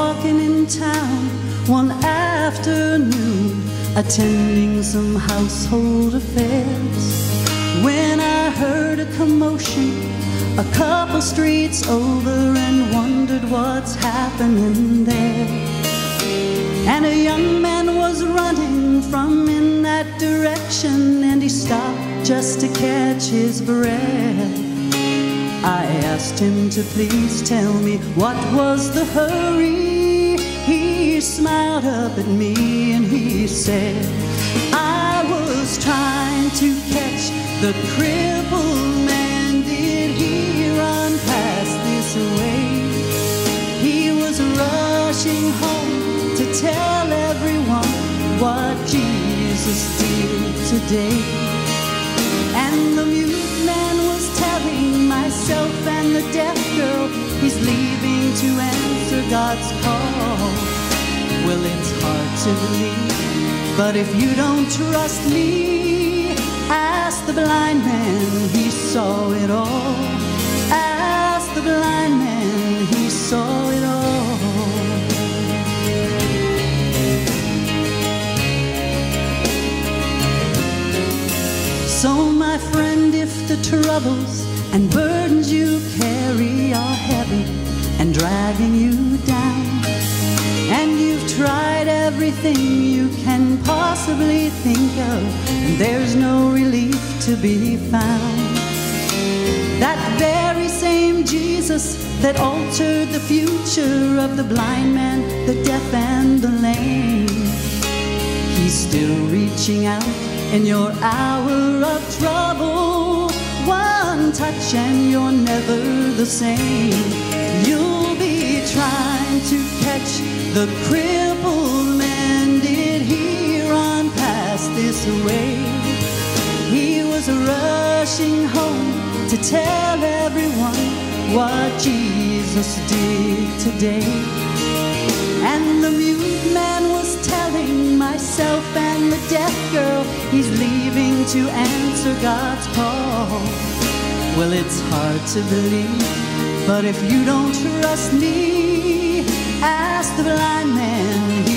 walking in town one afternoon, attending some household affairs, when I heard a commotion a couple streets over and wondered what's happening there. And a young man was running from in that direction, and he stopped just to catch his breath. I asked him to please tell me what was the hurry. He smiled up at me and he said, I was trying to catch the crippled man. Did he run past this way? He was rushing home to tell everyone what Jesus did today. And the mute man was telling myself and the deaf girl he's leaving to answer God's call. Well, it's hard to believe, but if you don't trust me, ask the blind man, he saw it all. Ask the blind man, he saw it all. So my friend, if the troubles and burdens you carry are heavy and dragging you down, and you've tried everything you can possibly think of, and there's no relief to be found, that very same Jesus that altered the future of the blind man, the deaf and the lame, he's still reaching out in your hour of trouble. One touch and you're never the same. You'll be trying to catch the crippled man. Did he run past this way? He was rushing home to tell everyone what Jesus did today. And the mute man was telling myself and the deaf girl he's leaving to answer God's call. Well, it's hard to believe, but if you don't trust me, ask the blind man,